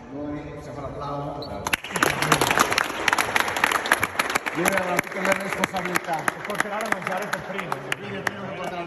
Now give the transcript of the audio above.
Noi facciamo l'applauso. Io avevo tutta la responsabilità. Porteranno a mangiare per primo.